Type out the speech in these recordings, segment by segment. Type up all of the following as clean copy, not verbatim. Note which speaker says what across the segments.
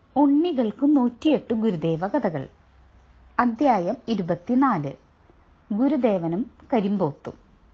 Speaker 1: ഉണ്ണികൾക്ക് 108 ഗുരുദേവ കഥകൾ. അധ്യായം 24. ഗുരുദേവനും കരിമ്പോത്തും.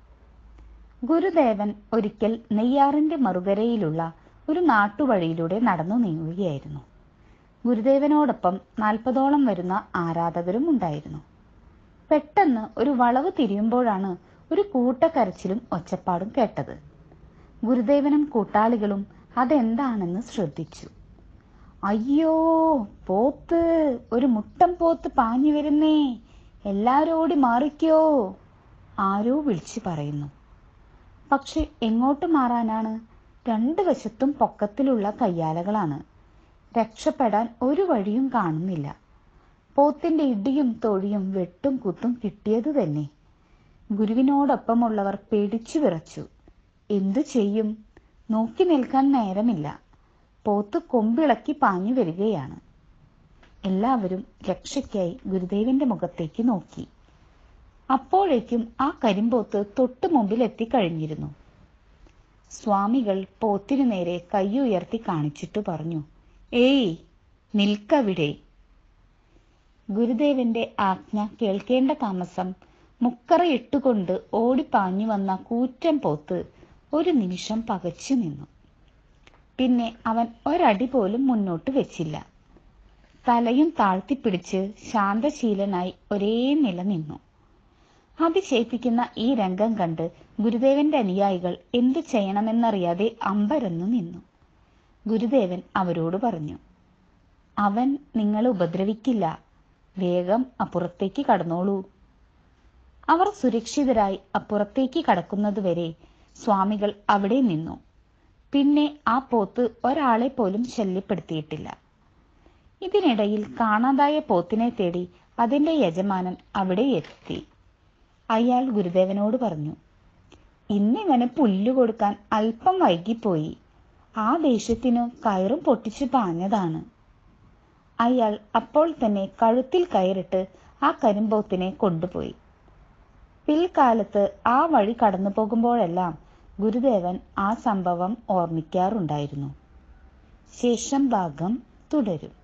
Speaker 1: ഗുരുദേവൻ ഒരിക്കൽ നെയ്യാറിന്റെ മറുകരയിലുള്ള ഒരു നാട്ടുവഴിയിലൂടെ നടന്നു നീങ്ങുകയായിരുന്നു. ഗുരുദേവനോടൊപ്പം 40ഓളം വരുന്ന ആരാധകരും ഉണ്ടായിരുന്നു. പെട്ടെന്ന് ഒരു വളവ് തിരിയുമ്പോഴാണ് ഒരു കൂട്ടക്കരച്ചിലും ഒച്ചപ്പാടും കേട്ടത്. ഗുരുദേവനും കൂട്ടാളികളും അതെന്താണെന്ന് ശ്രദ്ധിച്ചു. അയ്യോ, പോത്ത്! ഒരു മുട്ടൻ പോത്ത് പാഞ്ഞു വരുന്നേ! എല്ലാരും ഓടി മാറിക്കോ! ആരോ വിളിച്ചു പറയുന്നു. പക്ഷെ എങ്ങോട്ട് മാറാനാണ്? രണ്ടു വശത്തും പൊക്കത്തിലുള്ള കയ്യാലകളാണ്. രക്ഷപ്പെടാൻ ഒരു വഴിയും കാണുന്നില്ല. പോത്തിന്റെ ഇടിയും തൊഴിയും വെട്ടും കുത്തും കിട്ടിയത് തന്നെ. ഗുരുവിനോടൊപ്പമുള്ളവർ പേടിച്ചു വിറച്ചു. എന്തു ചെയ്യും? നോക്കി നിൽക്കാൻ നേരമില്ല. പോത്ത് കൊമ്പിളക്കി പാഞ്ഞു വരികയാണ്. എല്ലാവരും രക്ഷയ്ക്കായി ഗുരുദേവന്റെ മുഖത്തേക്ക് നോക്കി. അപ്പോഴേക്കും ആ കരിമ്പോത്ത് തൊട്ടു മുമ്പിൽ എത്തിക്കഴിഞ്ഞിരുന്നു. സ്വാമികൾ പോത്തിനു നേരെ കൈയുയർത്തി കാണിച്ചിട്ട് പറഞ്ഞു, ഏയ്, നിൽക്കവിടെ! ഗുരുദേവന്റെ ആജ്ഞ കേൾക്കേണ്ട താമസം മുക്കറയിട്ടുകൊണ്ട് ഓടിപ്പാഞ്ഞു വന്ന കൂറ്റൻ പോത്ത് ഒരു നിമിഷം പകച്ചു നിന്നു. പിന്നെ അവൻ ഒരടി പോലും മുന്നോട്ട് വെച്ചില്ല. തലയും താഴ്ത്തിപ്പിടിച്ച് ശാന്തശീലനായി ഒരേ നില നിന്നു. അതിശയിപ്പിക്കുന്ന ഈ രംഗം കണ്ട് ഗുരുദേവന്റെ അനുയായികൾ എന്തു ചെയ്യണമെന്നറിയാതെ അമ്പരന്നു നിന്നു. ഗുരുദേവൻ അവരോട് പറഞ്ഞു, അവൻ നിങ്ങളെ ഉപദ്രവിക്കില്ല. വേഗം അപ്പുറത്തേക്ക് കടന്നോളൂ. അവർ സുരക്ഷിതരായി അപ്പുറത്തേക്ക് കടക്കുന്നതുവരെ സ്വാമികൾ അവിടെ നിന്നു. പിന്നെ ആ പോത്ത് ഒരാളെ പോലും ശല്യപ്പെടുത്തിയിട്ടില്ല. ഇതിനിടയിൽ കാണാതായ പോത്തിനെ തേടി അതിന്റെ യജമാനൻ അവിടെ എത്തി. അയാൾ ഗുരുദേവനോട് പറഞ്ഞു, ഇന്നിവന് പുല്ലു കൊടുക്കാൻ അല്പം വൈകിപ്പോയി. ആ ദേഷ്യത്തിനു കയറും പൊട്ടിച്ചു പാഞ്ഞതാണ്. അയാൾ അപ്പോൾ തന്നെ കഴുത്തിൽ കയറിട്ട് ആ കരിമ്പോത്തിനെ കൊണ്ടുപോയി. പിൽക്കാലത്ത് ആ വഴി കടന്നു പോകുമ്പോഴെല്ലാം ഗുരുദേവൻ ആ സംഭവം ഓർമ്മിക്കാറുണ്ടായിരുന്നു. ശേഷം ഭാഗം തുടരും.